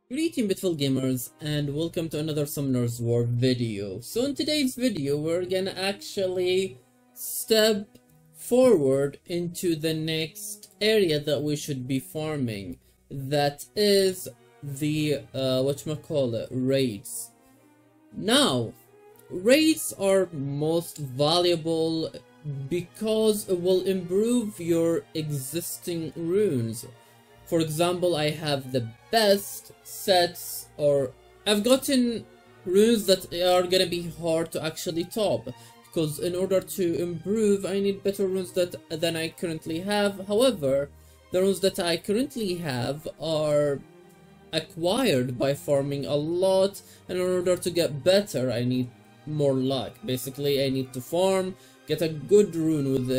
Greetings beautiful gamers and welcome to another Summoner's War video. So in today's video we're gonna actually step forward into the next area that we should be farming. That is the raids. Now, raids are most valuable because it will improve your existing runes. For example, I have the best sets, or I've gotten runes that are gonna be hard to actually top, because in order to improve I need better runes than I currently have. However, the runes that I currently have are acquired by farming a lot, and in order to get better I need more luck. Basically, I need to farm, get a good rune with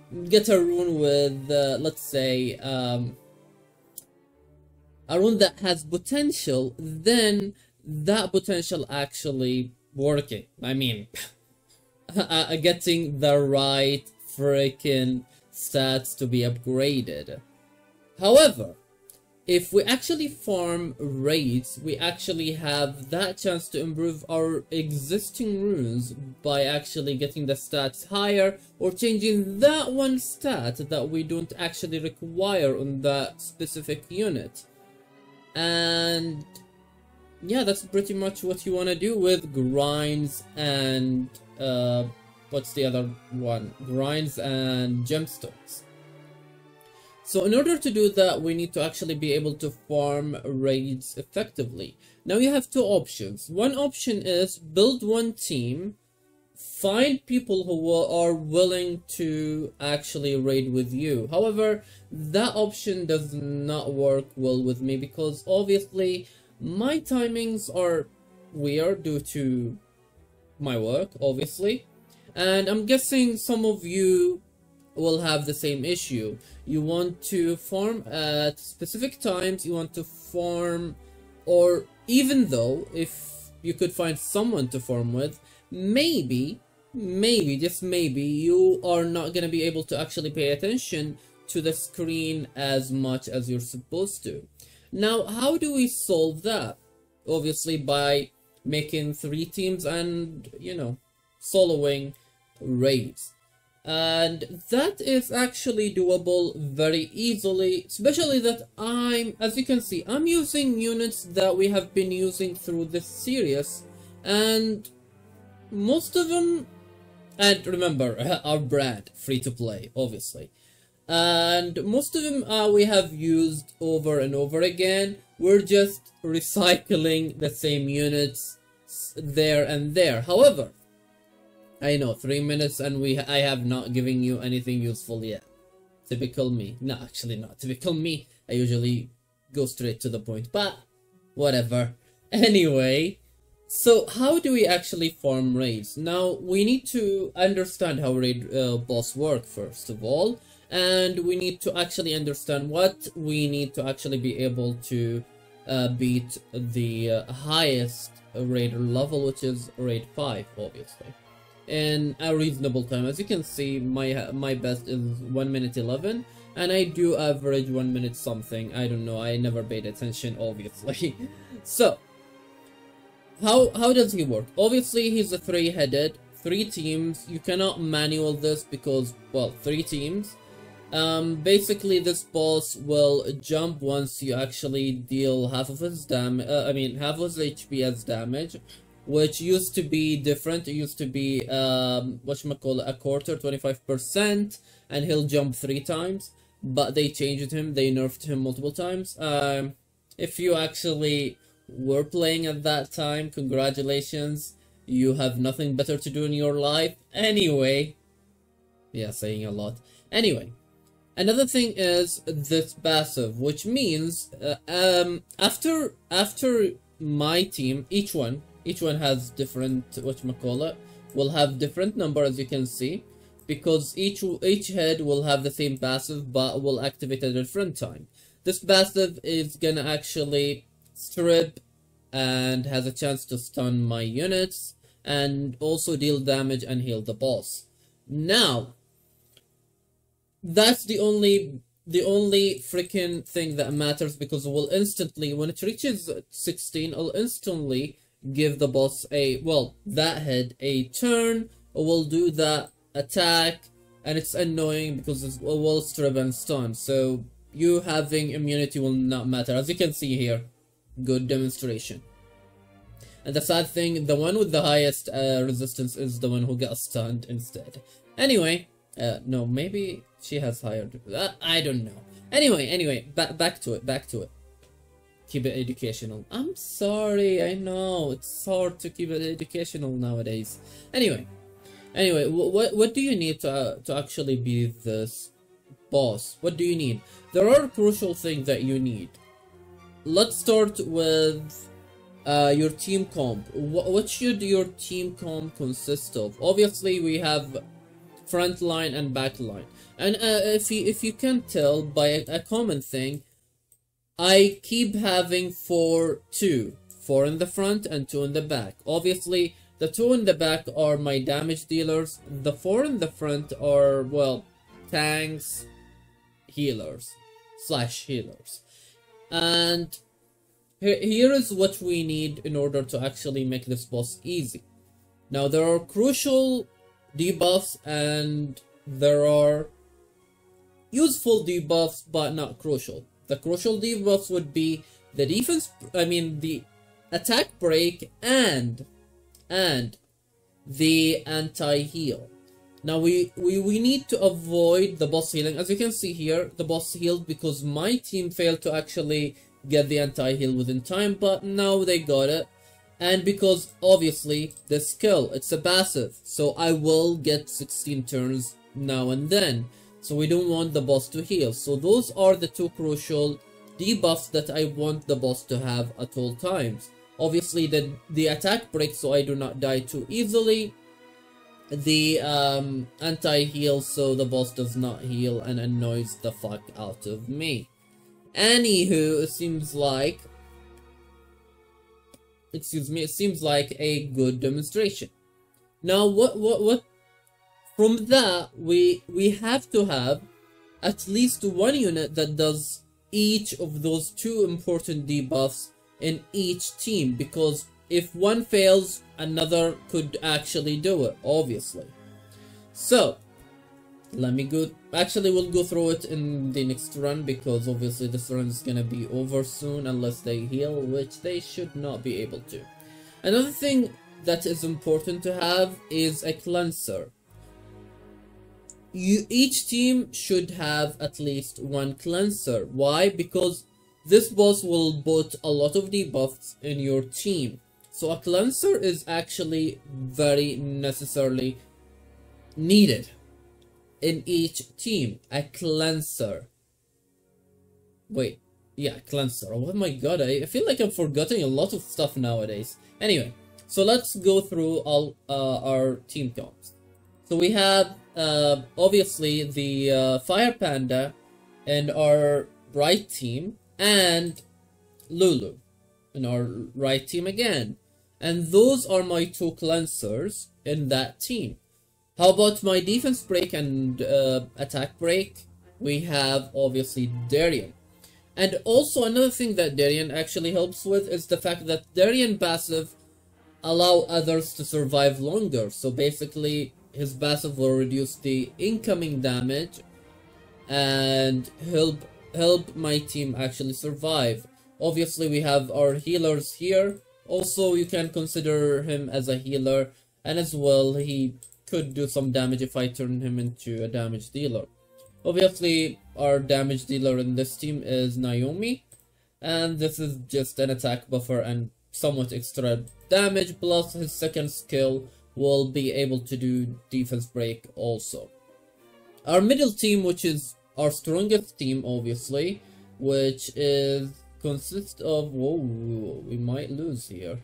let's say a rune that has potential, then that potential actually working. I mean, getting the right freaking stats to be upgraded. However, if we actually farm raids, we actually have that chance to improve our existing runes by actually getting the stats higher or changing that one stat that we don't actually require on that specific unit. And yeah, that's pretty much what you want to do with grinds and what's the other one? Grinds and gemstones. So in order to do that, we need to actually be able to farm raids effectively. Now you have two options. One option is build one team, find people who are willing to actually raid with you. However, that option does not work well with me because obviously my timings are weird due to my work, obviously. And I'm guessing some of you will have the same issue. You want to farm at specific times, you want to farm, or even though if you could find someone to farm with, maybe, just maybe, you are not gonna be able to actually pay attention to the screen as much as you're supposed to. Now, how do we solve that? Obviously by making 3 teams and, you know, soloing raids. And that is actually doable very easily, especially that as you can see, I'm using units that we have been using through this series, and most of them, and remember, our brand, free to play, obviously. And most of them we have used over and over again. We're just recycling the same units there and there. However, I know, 3 minutes and I have not given you anything useful yet. Typical me. No, actually not typical me. I usually go straight to the point, but whatever. Anyway, so how do we actually farm raids? Now, we need to understand how raid boss work first of all, and we need to actually understand what we need to actually be able to beat the highest raider level, which is raid 5, obviously, in a reasonable time. As you can see, my best is 1 minute 11, and I do average 1 minute something. I don't know, I never paid attention, obviously. So how does he work? Obviously, he's a 3-headed, 3 teams. You cannot manual this because, well, 3 teams. Basically, this boss will jump once you actually deal half of his half of his HP as damage, which used to be different. It used to be a quarter, 25%, and he'll jump 3 times. But they changed him, they nerfed him multiple times. If you actually were playing at that time, congratulations, you have nothing better to do in your life. Anyway, yeah, saying a lot. Anyway, another thing is this passive, which means after my team, each one has different will have different number, as you can see, because each head will have the same passive but will activate at a different time. This passive is gonna actually strip and has a chance to stun my units and also deal damage and heal the boss. Now, that's the only the only freaking thing that matters, because we'll instantly, when it reaches 16, I'll instantly give the boss a, well, that head a turn, or we'll do that attack, and it's annoying because it will strip and stun, so you having immunity will not matter. As you can see here, good demonstration. And the sad thing, the one with the highest resistance is the one who got stunned instead. Anyway, no, maybe she has higher, I don't know. Anyway, back to it. Keep it educational. I'm sorry, I know, it's hard to keep it educational nowadays. Anyway, what do you need to actually be this boss? What do you need? There are crucial things that you need. Let's start with your team comp. What should your team comp consist of? Obviously, we have front line and back line. And if you can tell by a common thing, I keep having 4 in the front and 2 in the back. Obviously, the 2 in the back are my damage dealers. The 4 in the front are, well, tanks, healers. And here is what we need in order to actually make this boss easy. Now, there are crucial debuffs and there are useful debuffs, but not crucial. The crucial debuffs would be the the attack break and the anti-heal. Now we need to avoid the boss healing. As you can see here, the boss healed because my team failed to actually get the anti-heal within time, but now they got it. And because obviously the skill, it's a passive, so I will get 16 turns now and then. So we don't want the boss to heal. So those are the 2 crucial debuffs that I want the boss to have at all times. Obviously the attack break, so I do not die too easily. The anti-heal, so the boss does not heal and annoys the fuck out of me. Anywho, it seems like a good demonstration. Now what from that we have to have at least 1 unit that does each of those 2 important debuffs in each team, because if one fails, another could actually do it, obviously. So let me go, actually we'll go through it in the next run, because obviously this run is gonna be over soon unless they heal, which they should not be able to. Another thing that is important to have is a cleanser. Each team should have at least 1 cleanser. Why? Because this boss will put a lot of debuffs in your team. So a cleanser is actually very necessarily needed in each team. A cleanser. Wait, yeah, cleanser. Oh my god, I feel like I'm forgetting a lot of stuff nowadays. Anyway, so let's go through all our team comps. So we have obviously the Fire Panda in our right team, and Lulu in our right team again. And those are my 2 cleansers in that team. How about my defense break and attack break? We have obviously Darien. And also another thing that Darien actually helps with is the fact that Darien passive allow others to survive longer. So basically his passive will reduce the incoming damage and help my team actually survive. Obviously we have our healers here. Also you can consider him as a healer, and as well he could do some damage if I turn him into a damage dealer. Obviously our damage dealer in this team is Naomi, and this is just an attack buffer and somewhat extra damage, plus his second skill will be able to do defense break also. Our middle team, which is our strongest team obviously, which consists of, whoa, we might lose here.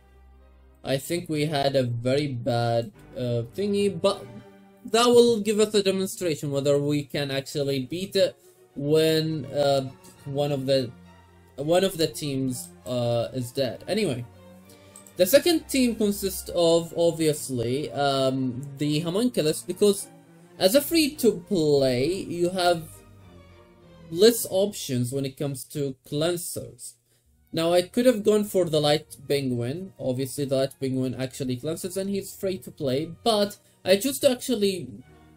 I think we had a very bad thingy, but that will give us a demonstration whether we can actually beat it when one of the teams is dead. Anyway, the second team consists of obviously the homunculus, because as a free to play you have less options when it comes to cleansers. Now I could have gone for the Light Penguin. Obviously the Light Penguin actually cleanses and he's free to play, but I choose to actually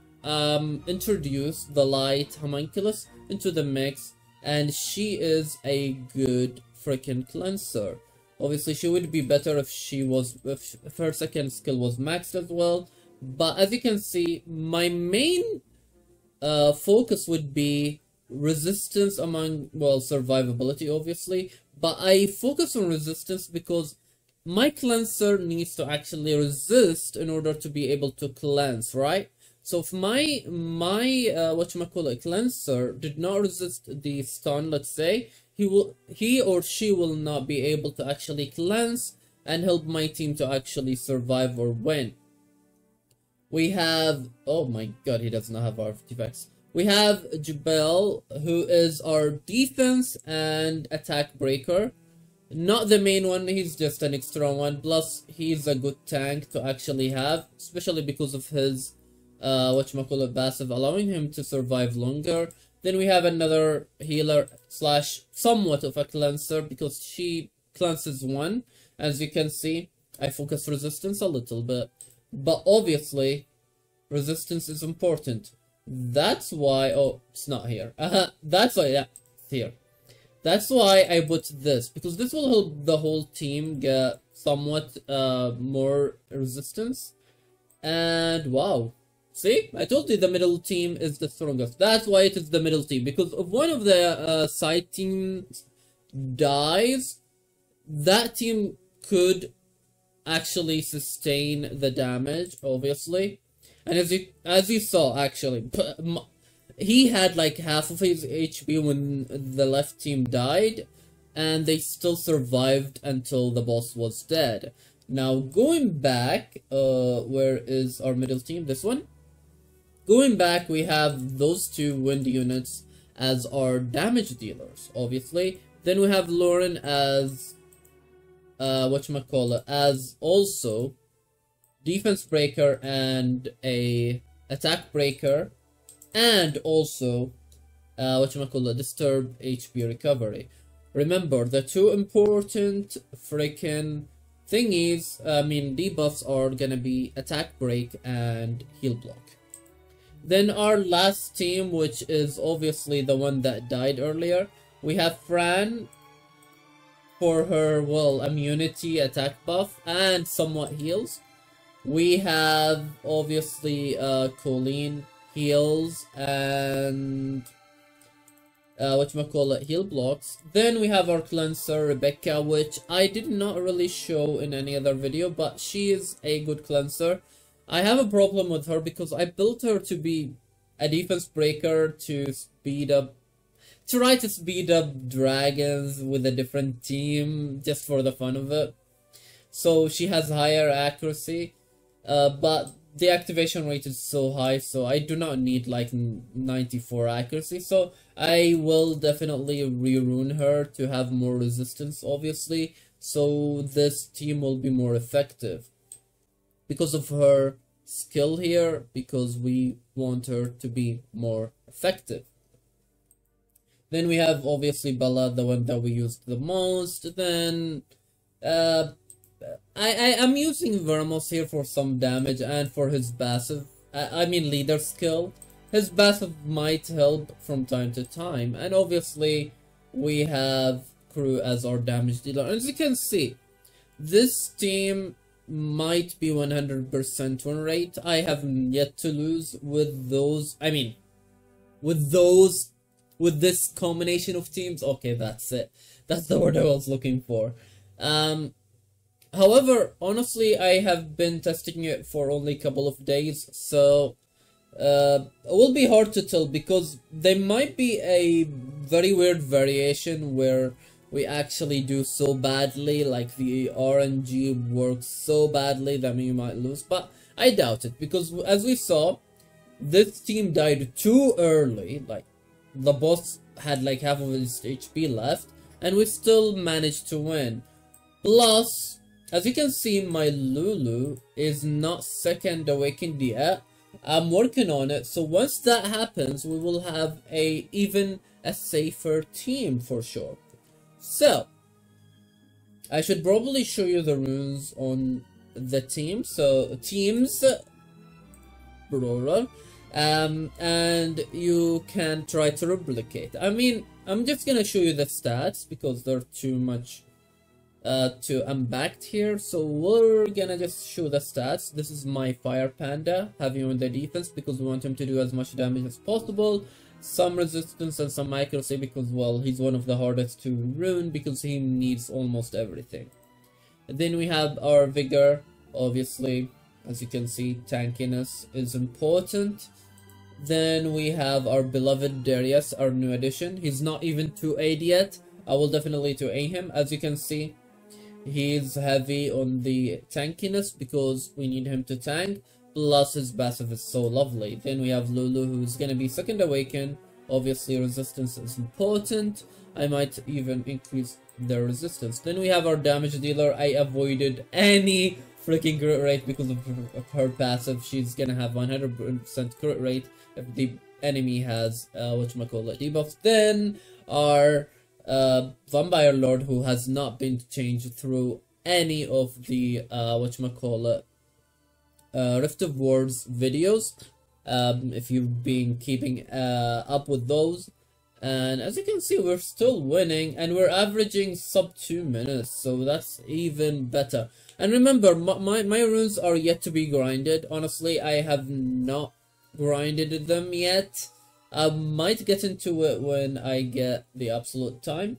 introduce the Light Homunculus into the mix, and she is a good freaking cleanser. Obviously she would be better if if her second skill was maxed as well, but as you can see, my main focus would be resistance among, well, survivability obviously, but I focus on resistance because my cleanser needs to actually resist in order to be able to cleanse, right? So if my whatchamacallit cleanser did not resist the stun, let's say, he or she will not be able to actually cleanse and help my team to actually survive or win. We have, oh my god, he does not have artifacts. We have Jubel, who is our defense and attack breaker. Not the main one, he's just an extra one. Plus, he's a good tank to actually have, especially because of his passive, allowing him to survive longer. Then we have another healer slash somewhat of a cleanser because she cleanses one. As you can see, I focus resistance a little bit, but obviously resistance is important. That's why, oh, it's not here. That's why, yeah, it's here. That's why I put this, because this will help the whole team get somewhat more resistance. And wow, see, I told you the middle team is the strongest. That's why it is the middle team, because if one of the side teams dies, that team could actually sustain the damage, obviously. And as you saw, actually, he had like half of his HP when the left team died, and they still survived until the boss was dead. Now, going back, where is our middle team? This one? Going back, we have those two wind units as our damage dealers, obviously. Then we have Lauren as, as also defense breaker and a attack breaker, and also disturb HP recovery. Remember, the two important freaking thingies, debuffs are gonna be attack break and heal block. Then our last team, which is obviously the one that died earlier, we have Fran for her, well, immunity attack buff and somewhat heals. We have obviously Colleen heals and heal blocks. Then we have our cleanser Rebecca, which I did not really show in any other video, but she is a good cleanser. I have a problem with her because I built her to be a defense breaker to try to speed up dragons with a different team just for the fun of it. So she has higher accuracy, but the activation rate is so high, so I do not need like 94 accuracy, so I will definitely rerun her to have more resistance, obviously, so this team will be more effective because of her skill here, because we want her to be more effective. Then we have obviously Bella, the one that we used the most. Then I'm using Vermos here for some damage and for his passive, leader skill. His passive might help from time to time. And obviously, we have Crew as our damage dealer. As you can see, this team might be 100% win rate. I have yet to lose with those, with this combination of teams. Okay, that's it. That's the word I was looking for. However, honestly, I have been testing it for only a couple of days, so it will be hard to tell because there might be a very weird variation where we actually do so badly, like the RNG works so badly that we might lose, but I doubt it because as we saw, this team died too early, like the boss had like half of his HP left, and we still managed to win. Plus, as you can see, my Lulu is not second awakened yet, I'm working on it. So once that happens, we will have even a safer team for sure. So I should probably show you the runes on the team. So teams, plural, and you can try to replicate. I mean, I'm just gonna show you the stats because they're too much to unbacked here. So we're gonna just show the stats. This is my fire panda, having him on the defense because we want him to do as much damage as possible. Some resistance and some accuracy because, well, he's one of the hardest to rune because he needs almost everything. And then we have our vigor. Obviously, as you can see, tankiness is important. Then we have our beloved Darius, our new addition. He's not even 2AD yet. I will definitely 2A him. As you can see, he's heavy on the tankiness because we need him to tank. Plus his passive is so lovely. Then we have Lulu, who's gonna be second awaken. Obviously resistance is important. I might even increase the resistance. Then we have our damage dealer. I avoided any freaking crit rate because of her passive. She's gonna have 100% crit rate if the enemy has whatchamacallit debuffs. Then our Vampire Lord, who has not been changed through any of the whatchamacallit Rift of Wars videos, if you've been keeping up with those. And as you can see, we're still winning and we're averaging sub 2 minutes, so that's even better. And remember, my runes are yet to be grinded. Honestly, I have not grinded them yet. I might get into it when I get the absolute time.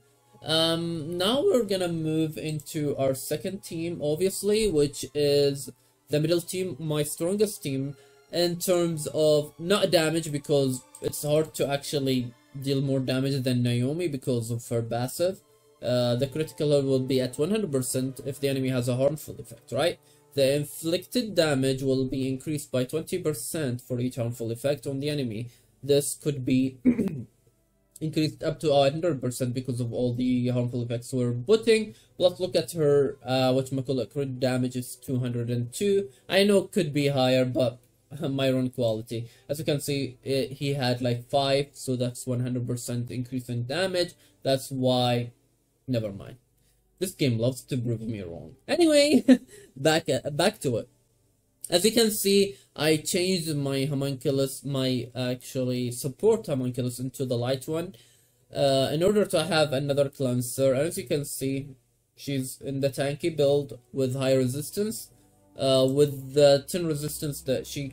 Now we're gonna move into our second team, obviously, which is the middle team, my strongest team in terms of not damage, because it's hard to actually deal more damage than Naomi because of her passive. The critical will be at 100% if the enemy has a harmful effect, right? The inflicted damage will be increased by 20% for each harmful effect on the enemy. This could be increased up to 100% because of all the harmful effects we're putting. Plus, look at her, whatchamacallit, crit damage is 202. I know it could be higher, but my run quality. As you can see, he had like 5, so that's 100% increase in damage. That's why, never mind. This game loves to prove me wrong. Anyway, back to it. As you can see, I changed my homunculus, my actually support homunculus, into the light one in order to have another cleanser. As you can see, she's in the tanky build with high resistance, with the 10 resistance that she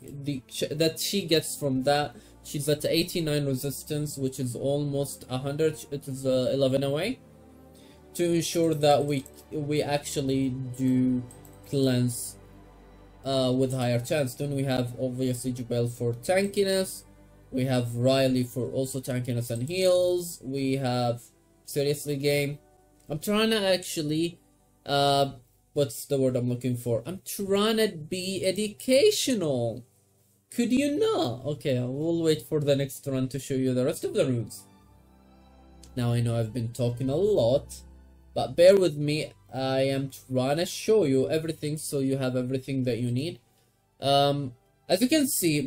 gets from that. She's at 89 resistance, which is almost 100. It is 11 away, to ensure that we actually do cleanse with higher chance. Then we have obviously Jubel for tankiness. We have Riley for also tankiness and heals. We have, seriously game, I'm trying to actually what's the word I'm looking for? I'm trying to be educational. Could you not? Okay, I will wait for the next run to show you the rest of the runes. Now I know I've been talking a lot, but bear with me. I am trying to show you everything so you have everything that you need. As you can see,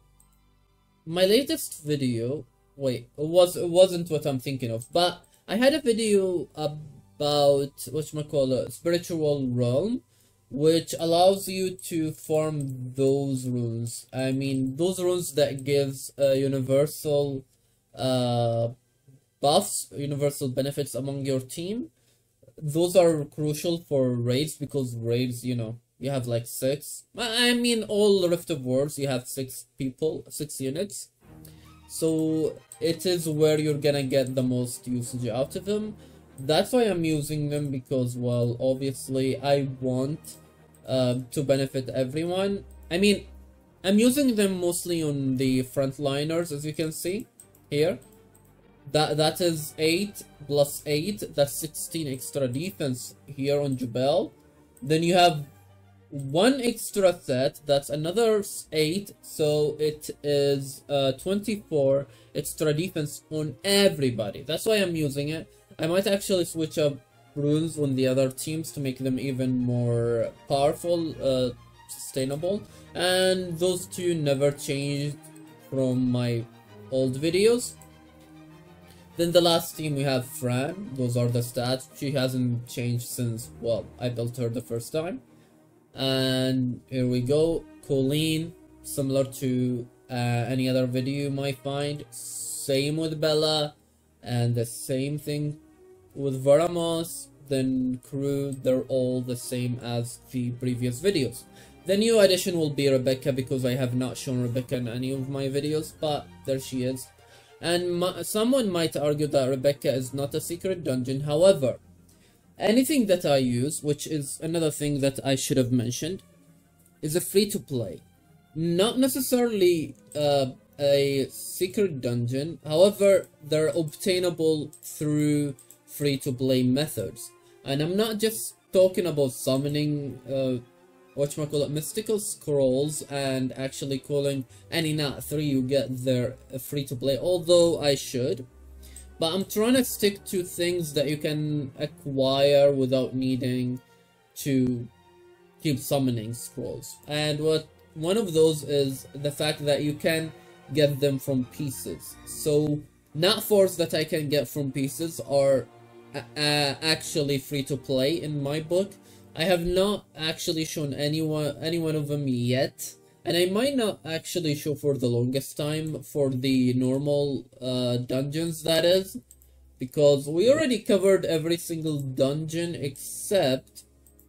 my latest video, wait, it wasn't what I'm thinking of, but I had a video about whatchamacallit, spiritual realm, which allows you to farm those runes. I mean, those runes that gives universal buffs, universal benefits among your team. Those are crucial for raids because raids, you know, you have like 6. I mean, all Rift of Wars, you have 6 people, 6 units. So it is where you're gonna get the most usage out of them. That's why I'm using them, because, well, obviously I want to benefit everyone. I mean, I'm using them mostly on the frontliners, as you can see here. That is 8 plus 8, that's 16 extra defense here on Jubel. Then you have 1 extra set, that's another 8, so it is 24 extra defense on everybody. That's why I'm using it. I might actually switch up runes on the other teams to make them even more powerful, sustainable, and those two never changed from my old videos. Then the last team we have Fran. Those are the stats. She hasn't changed since, well, I built her the first time. And here we go. Colleen, similar to any other video you might find. Same with Bella, and the same thing with Varamos. Then crew, they're all the same as the previous videos. The new addition will be Rebecca, because I have not shown Rebecca in any of my videos, but there she is. And someone might argue that Rebecca is not a secret dungeon. However, anything that I use, which is another thing that I should have mentioned, is a free-to-play. Not necessarily a secret dungeon. However, they're obtainable through free-to-play methods. And I'm not just talking about summoning mystical scrolls and actually calling any nat 3 you get there free to play, although I should, but I'm trying to stick to things that you can acquire without needing to keep summoning scrolls. And one of those is the fact that you can get them from pieces. So nat 4s that I can get from pieces are actually free to play in my book. I have not actually shown any one of them yet, and I might not actually show for the longest time for the normal dungeons, that is, because we already covered every single dungeon except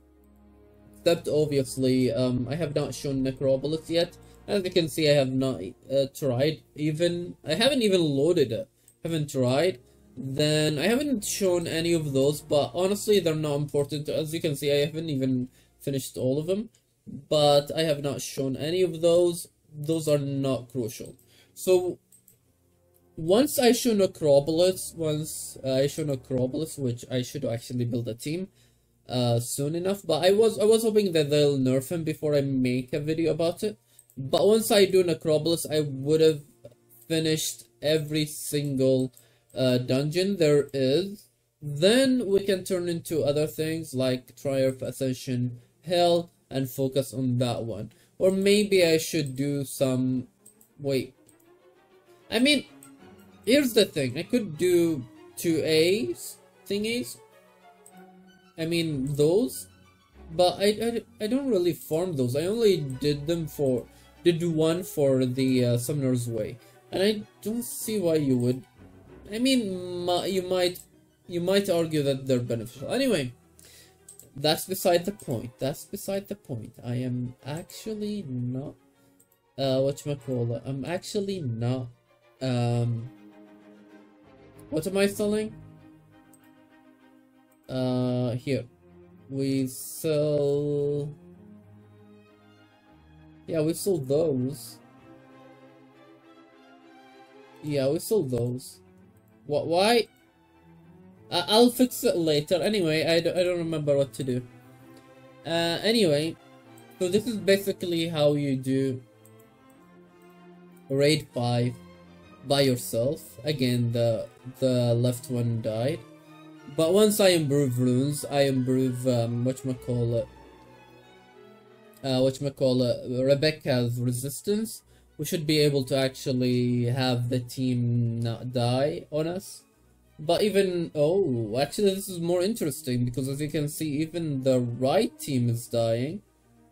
obviously I have not shown Necropolis yet. As you can see, I have not tried, I haven't even loaded it, haven't tried. Then I haven't shown any of those, but honestly they're not important. As you can see, I haven't even finished all of them, but I have not shown any of those. Those are not crucial. So once I show Necropolis, which I should actually build a team soon enough, but I was hoping that they'll nerf him before I make a video about it. But once I do Necropolis, I would have finished every single dungeon there is. Then we can turn into other things like Triumph, Ascension, Hell, and focus on that one. Or maybe I should do some... wait. I mean, here's the thing. I could do 2A's thingies. I mean, those. But I don't really farm those. I only did one for the Summoner's Way. And I don't see why you would. I mean, you might argue that they're beneficial. Anyway, that's beside the point. That's beside the point. I am actually not I'm actually not what am I selling? Here. We sell, yeah, we sold those. Yeah, we sold those. What? Why? I'll fix it later. Anyway, I don't remember what to do. Anyway, so this is basically how you do raid 5 by yourself. Again, the left one died. But once I improve runes, I improve Rebecca's resistance. We should be able to actually have the team not die on us. But even, oh, actually this is more interesting, because as you can see, even the right team is dying.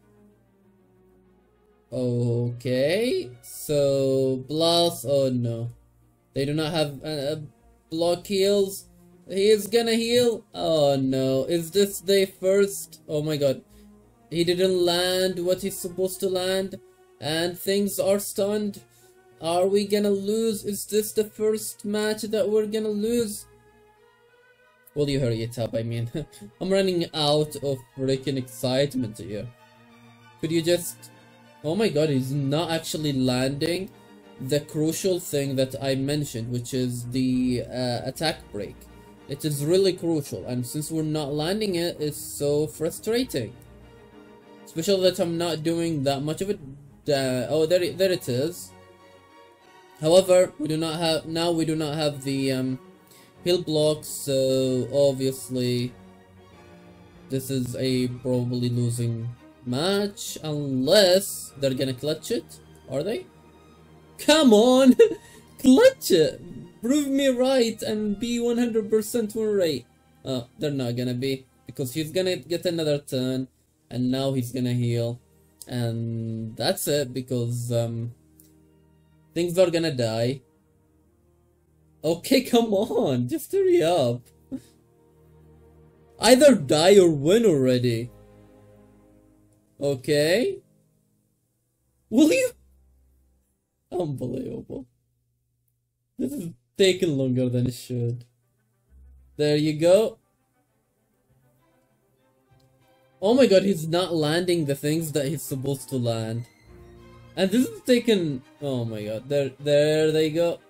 Okay, so plus, oh no, they do not have block heals. He is gonna heal. Oh no, is this the first? Oh my god, he didn't land what he's supposed to land, and things are stunned. Are we gonna lose? Is this the first match that we're gonna lose? Will you hurry it up? I mean, I'm running out of freaking excitement here. Could you just... Oh my god, he's not actually landing the crucial thing that I mentioned, which is the attack break. It is really crucial, and since we're not landing it, it's so frustrating. Especially that I'm not doing that much of it. Oh, there it is. However, we do not have the heal blocks, so obviously this is a probably losing match unless they're gonna clutch it. Are they? Come on! Clutch it! Prove me right and be 100% win rate. They're not gonna be, because he's gonna get another turn and now he's gonna heal. And that's it, because things are gonna die. Okay, come on, just hurry up. Either die or win already. Okay. Will you? Unbelievable. This is taking longer than it should. There you go. Oh my god, he's not landing the things that he's supposed to land. And this is taking... Oh my god, there they go.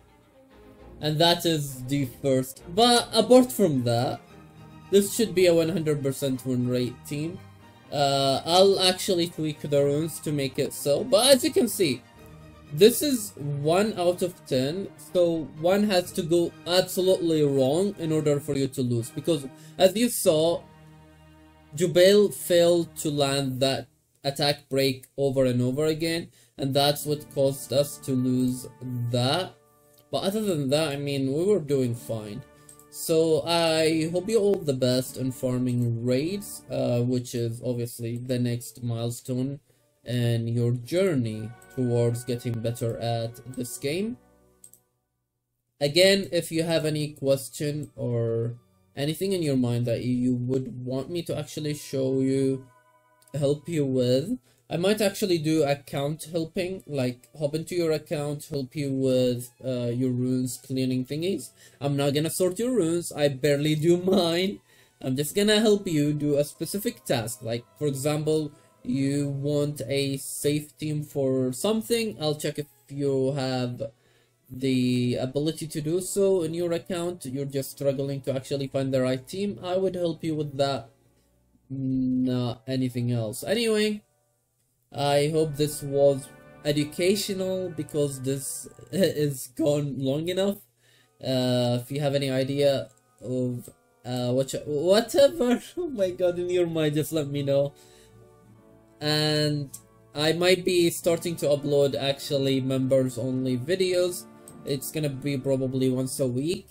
And that is the first. But apart from that, this should be a 100% win rate team. I'll actually tweak the runes to make it so. But as you can see, this is 1 out of 10. So 1 has to go absolutely wrong in order for you to lose. Because as you saw, Jubail failed to land that attack break over and over again. And that's what caused us to lose that. But other than that, I mean, we were doing fine. So I hope you all the best in farming raids, which is obviously the next milestone in your journey towards getting better at this game. Again, if you have any question or anything in your mind that you would want me to actually show you, help you with, I might actually do account helping, like hop into your account, help you with your runes cleaning thingies. I'm not gonna sort your runes, I barely do mine. I'm just gonna help you do a specific task. Like, for example, you want a safe team for something, I'll check if you have the ability to do so in your account. You're just struggling to actually find the right team, I would help you with that, not anything else. Anyway, I hope this was educational, because this is gone long enough. If you have any idea of whatever, oh my god, in your mind, just let me know. And I might be starting to upload actually members only videos. It's gonna be probably once a week,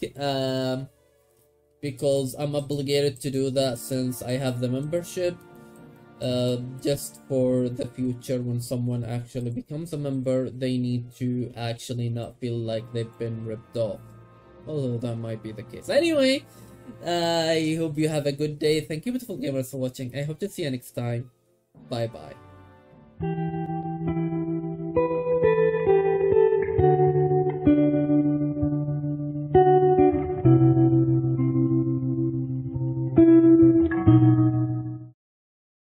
because I'm obligated to do that since I have the membership. Just for the future, when someone actually becomes a member, they need to actually not feel like they've been ripped off, although that might be the case. Anyway, I hope you have a good day. Thank you, beautiful gamers, for watching. I hope to see you next time. Bye bye.